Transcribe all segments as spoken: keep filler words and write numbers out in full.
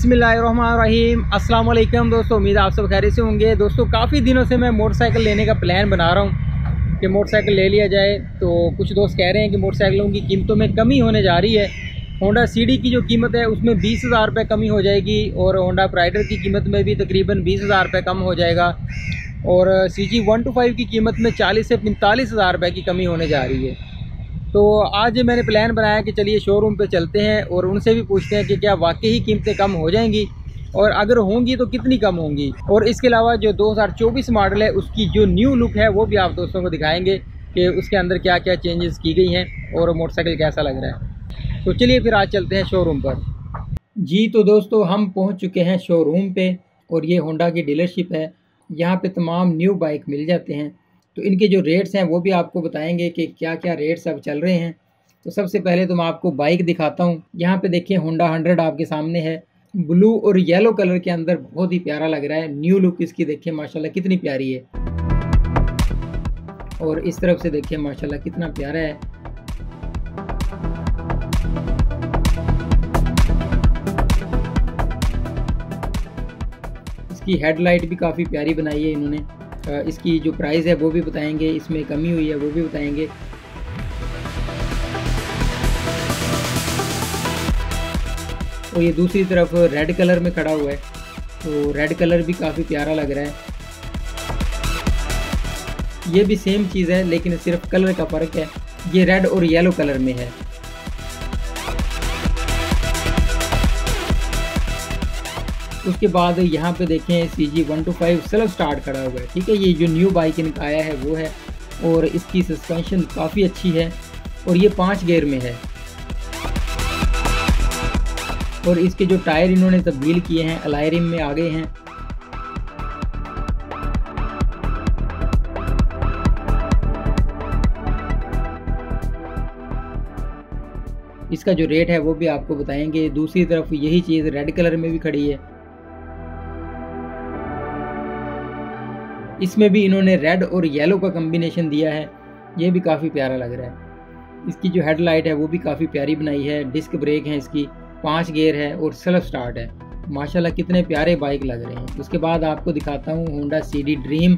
बिस्मिल्लाहिर्रहमानिर्रहीम। अस्सलाम वालेकुम दोस्तों, उम्मीद है आप सब खैरियत से होंगे। दोस्तों काफ़ी दिनों से मैं मोटरसाइकिल लेने का प्लान बना रहा हूँ कि मोटरसाइकिल ले लिया जाए। तो कुछ दोस्त कह रहे हैं कि मोटरसाइकिलों की कीमतों में कमी होने जा रही है। होंडा सीडी की जो कीमत है उसमें बीस हज़ार रुपये कमी हो जाएगी और होंडा प्राइडर की कीमत में भी तकरीबन बीस हज़ार रुपये कम हो जाएगा और C G one two five की कीमत में चालीस से पैंतालीस हज़ार रुपये की कमी होने जा रही है। तो आज मैंने प्लान बनाया कि चलिए शोरूम पे चलते हैं और उनसे भी पूछते हैं कि क्या वाकई ही कीमतें कम हो जाएंगी और अगर होंगी तो कितनी कम होंगी। और इसके अलावा जो दो हज़ार चौबीस मॉडल है उसकी जो न्यू लुक है वो भी आप दोस्तों को दिखाएंगे कि उसके अंदर क्या क्या चेंजेस की गई हैं और मोटरसाइकिल कैसा लग रहा है। तो चलिए फिर आज चलते हैं शोरूम पर। जी तो दोस्तों हम पहुँच चुके हैं शोरूम पर और ये होंडा की डीलरशिप है। यहाँ पर तमाम न्यू बाइक मिल जाते हैं। तो इनके जो रेट्स हैं वो भी आपको बताएंगे कि क्या क्या रेट्स अब चल रहे हैं। तो सबसे पहले तो मैं आपको बाइक दिखाता हूँ। यहाँ पे देखिए होंडा हंड्रेड आपके सामने है, ब्लू और येलो कलर के अंदर बहुत ही प्यारा लग रहा है। न्यू लुक इसकी देखिए माशाल्लाह कितनी प्यारी है और इस तरफ से देखिए माशाल्लाह कितना प्यारा है। इसकी हेडलाइट भी काफ़ी प्यारी बनाई है इन्होंने। इसकी जो प्राइस है वो भी बताएंगे, इसमें कमी हुई है वो भी बताएंगे। और ये दूसरी तरफ रेड कलर में खड़ा हुआ है, तो रेड कलर भी काफ़ी प्यारा लग रहा है। ये भी सेम चीज़ है लेकिन सिर्फ कलर का फ़र्क है, ये रेड और येलो कलर में है। उसके बाद यहाँ पे देखें C G one two five self start खड़ा हुआ है। ठीक है, ये जो न्यू बाइक इनका आया है वो है और इसकी सस्पेंशन काफ़ी अच्छी है और ये पाँच गियर में है। और इसके जो टायर इन्होंने तब्दील किए हैं अलॉय रिम में आ गए हैं। इसका जो रेट है वो भी आपको बताएंगे। दूसरी तरफ यही चीज़ रेड कलर में भी खड़ी है, इसमें भी इन्होंने रेड और येलो का कॉम्बिनेशन दिया है, ये भी काफ़ी प्यारा लग रहा है। इसकी जो हेडलाइट है वो भी काफ़ी प्यारी बनाई है। डिस्क ब्रेक है इसकी, पांच गियर है और सेल्फ स्टार्ट है। माशाल्लाह कितने प्यारे बाइक लग रहे हैं। उसके बाद आपको दिखाता हूँ Honda CD dream.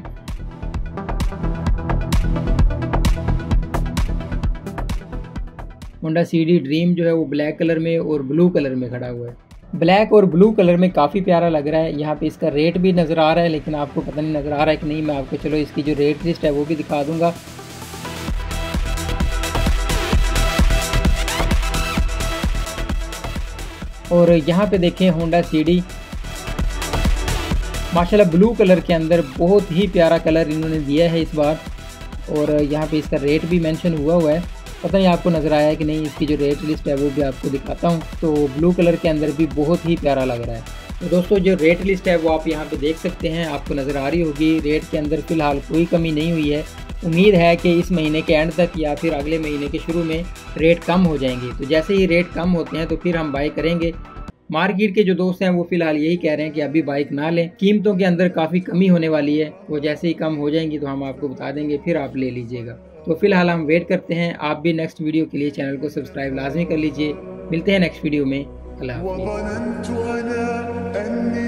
Honda CD dream जो है वो ब्लैक कलर में और ब्लू कलर में खड़ा हुआ है। ब्लैक और ब्लू कलर में काफ़ी प्यारा लग रहा है। यहाँ पे इसका रेट भी नज़र आ रहा है लेकिन आपको पता नहीं नज़र आ रहा है कि नहीं। मैं आपको चलो इसकी जो रेट लिस्ट है वो भी दिखा दूंगा। और यहाँ पे देखें होंडा सीडी माशाल्लाह ब्लू कलर के अंदर बहुत ही प्यारा कलर इन्होंने दिया है इस बार। और यहाँ पे इसका रेट भी मेंशन हुआ हुआ है, पता नहीं आपको नज़र आया है कि नहीं। इसकी जो रेट लिस्ट है वो भी आपको दिखाता हूँ। तो ब्लू कलर के अंदर भी बहुत ही प्यारा लग रहा है। तो दोस्तों जो रेट लिस्ट है वो आप यहाँ पे देख सकते हैं, आपको नज़र आ रही होगी। रेट के अंदर फ़िलहाल कोई कमी नहीं हुई है। उम्मीद है कि इस महीने के एंड तक या फिर अगले महीने के शुरू में रेट कम हो जाएंगे। तो जैसे ही रेट कम होते हैं तो फिर हम बाय करेंगे। मार्केट के जो दोस्त हैं वो फ़िलहाल यही कह रहे हैं कि अभी बाइक ना लें, कीमतों के अंदर काफ़ी कमी होने वाली है। वो जैसे ही कम हो जाएंगी तो हम आपको बता देंगे, फिर आप ले लीजिएगा। तो फिलहाल हम वेट करते हैं। आप भी नेक्स्ट वीडियो के लिए चैनल को सब्सक्राइब लाजमी कर लीजिए। मिलते हैं नेक्स्ट वीडियो में। अल्लाह हाफ़िज़।